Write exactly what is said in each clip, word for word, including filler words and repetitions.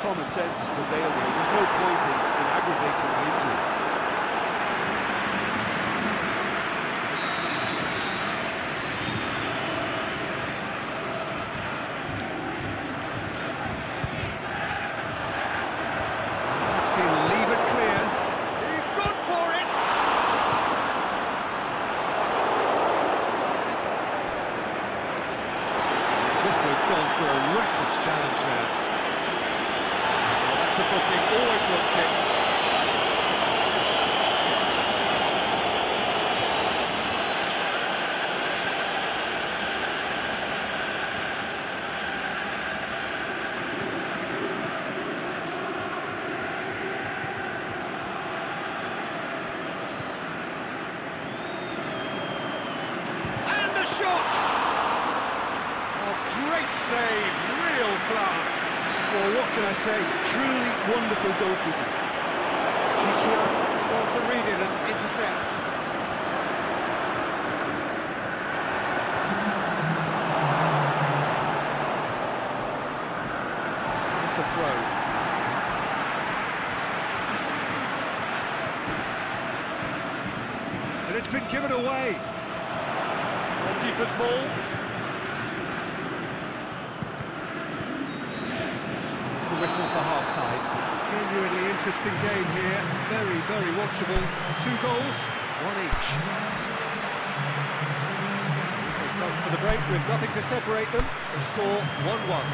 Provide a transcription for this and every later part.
common sense has prevailed here. There's no point in, in aggravating the injury. Gone for a reckless challenge there. Well, that's a booking, always looked it. And the shot! Great save, real class. Well, what can I say? Truly wonderful goalkeeping. Chichia is well to read it and intercepts. It's a throw. And it's been given away. Goalkeeper's ball. The whistle for half-time. Genuinely interesting game here. Very, very watchable. Two goals, one each. They come for the break with nothing to separate them. The score one one.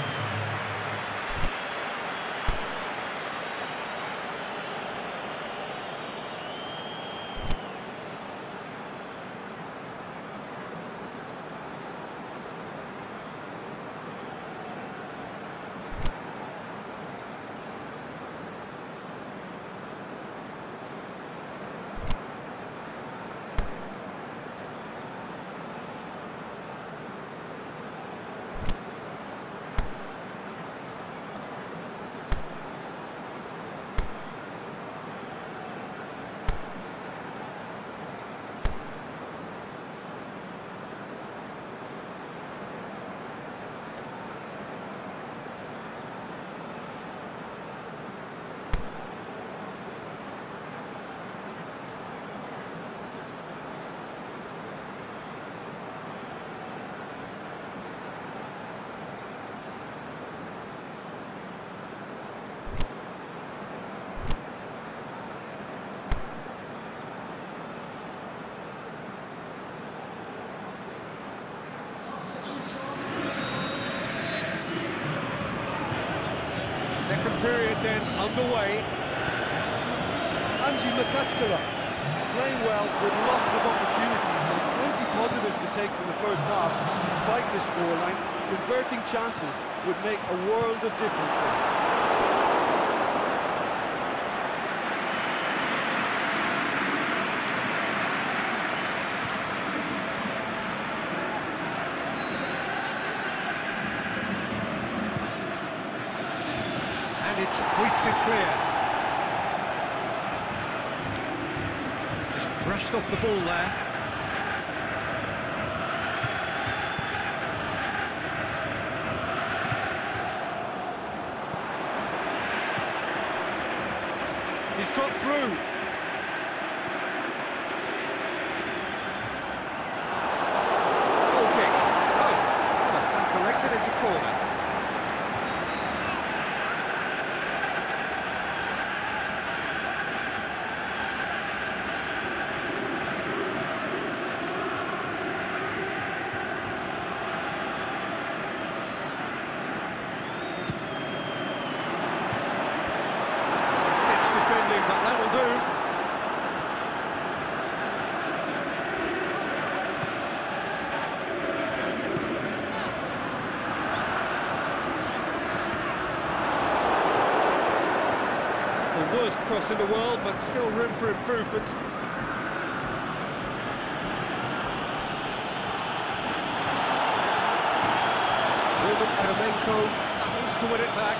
Second period then underway. Anzhi Makachkala playing well with lots of opportunities and plenty positives to take from the first half. Despite this scoreline, converting chances would make a world of difference for him. And it's hoisted clear. Just brushed off the ball there. He's got through. Goal kick. Oh, I stand corrected, it's a corner. But that'll do. The worst cross in the world, but still room for improvement. Roman Eremenko battles to win it back.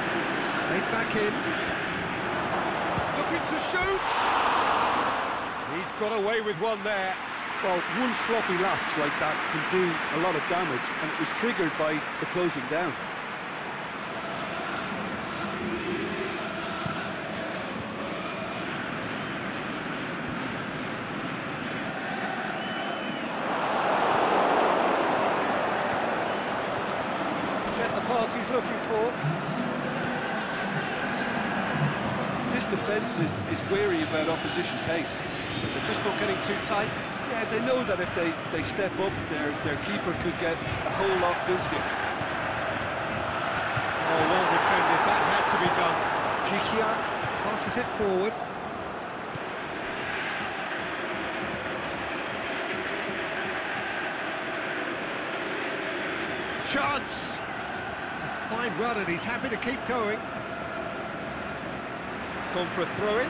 Back in, looking to shoot. got away with one there. Well, one sloppy lapse like that can do a lot of damage, and it was triggered by the closing down. Get the pass he's looking for. This defence is, is wary about opposition pace. So they're just not getting too tight. Yeah, they know that if they, they step up, their, their keeper could get a whole lot busier. Oh, well defended, that had to be done. Jikia passes it forward. Chance! It's a fine run and he's happy to keep going. It's gone for a throw-in.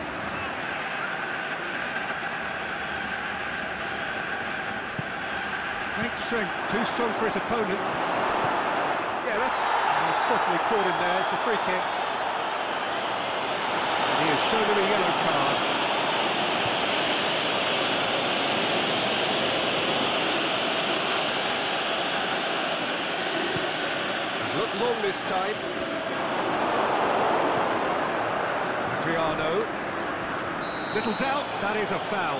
Great strength, too strong for his opponent. Yeah, that's... He's certainly caught him there, it's a free kick. And he has shown him a yellow card. He's looked long this time. Adriano. Little doubt, that is a foul.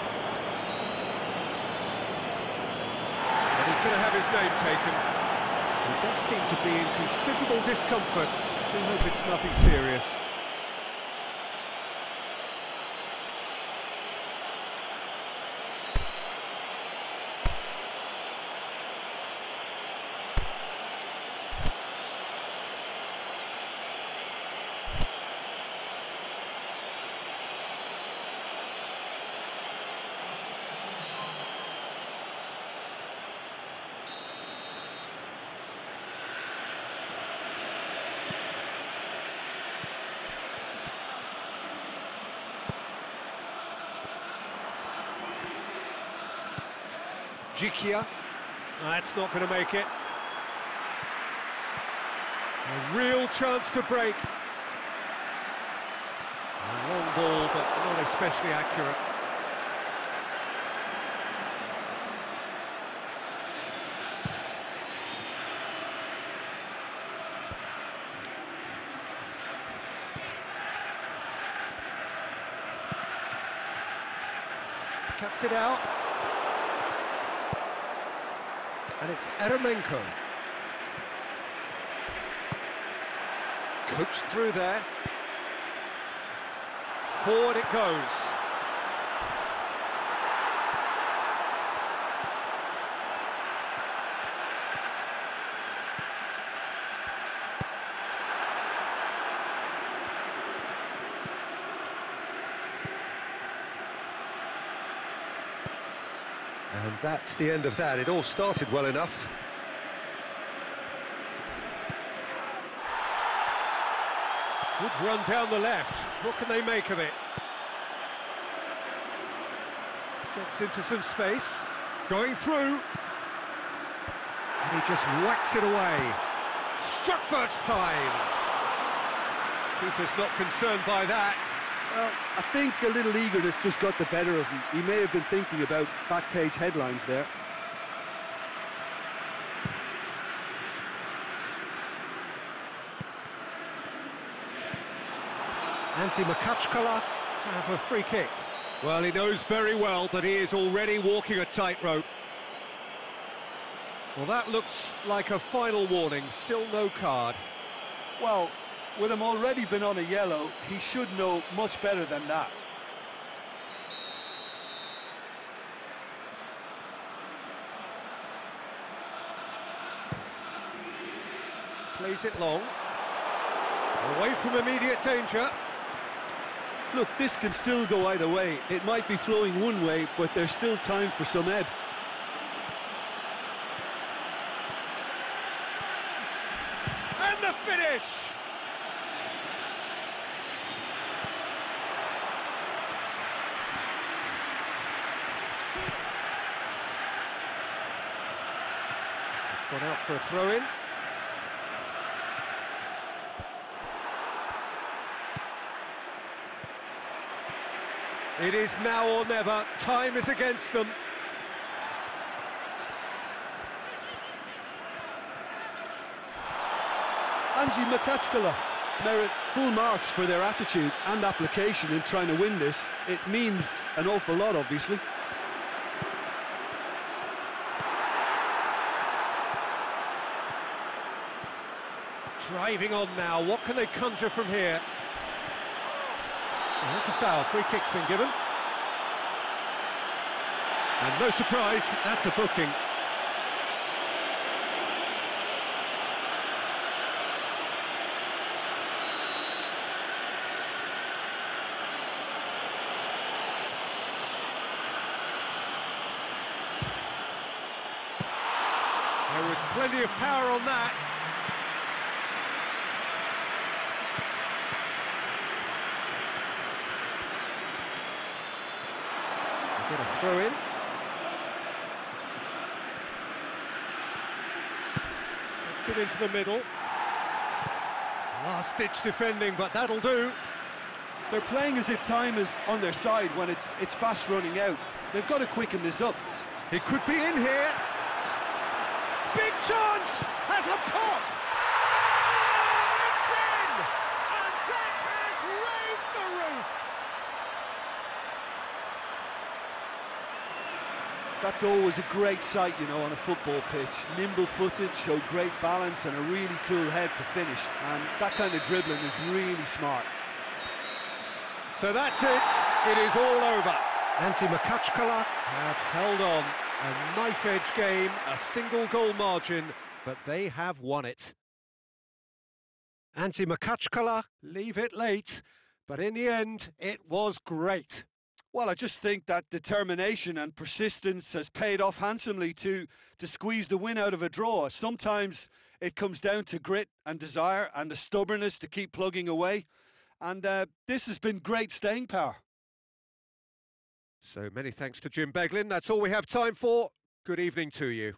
Going to have his name taken. He does seem to be in considerable discomfort. I hope it's nothing serious. Jikia, that's not going to make it. A real chance to break. A long ball, but not especially accurate. Cuts it out. And it's Eremenko. Coached through there. Forward it goes. And that's the end of that. It all started well enough. Good run down the left. What can they make of it? Gets into some space. Going through. And he just whacks it away. Struck first time. Keeper's not concerned by that. Well, I think a little eagerness just got the better of him. He may have been thinking about back-page headlines there. Antti Makachkala have a free kick. Well, he knows very well that he is already walking a tightrope. Well, that looks like a final warning. Still no card. Well, with him already been on a yellow, he should know much better than that. Plays it long. Away from immediate danger. Look, this can still go either way. It might be flowing one way, but there's still time for some ebb. And the finish! It's gone out for a throw-in. It is now or never. Time is against them. Angie Makachkala merit full marks for their attitude and application in trying to win this. It means an awful lot, obviously. Driving on now, what can they conjure from here? Oh, that's a foul, free kick's been given. And no surprise, that's a booking. There was plenty of power on that. Get a throw in. Gets it into the middle. Last-ditch defending, but that'll do. They're playing as if time is on their side when it's it's fast running out. They've got to quicken this up. It could be in here. Big chance! Has a pop! It's in! And that has raised the roof! That's always a great sight, you know, on a football pitch. Nimble-footed, showed great balance and a really cool head to finish. And that kind of dribbling is really smart. So that's it. It is all over. Antti Makachkala have held on. A knife-edge game, a single goal margin, but they have won it. Antti Makachkala leave it late, but in the end, it was great. Well, I just think that determination and persistence has paid off handsomely to, to squeeze the win out of a draw. Sometimes it comes down to grit and desire and the stubbornness to keep plugging away. And uh, this has been great staying power. So many thanks to Jim Beglin. That's all we have time for. Good evening to you.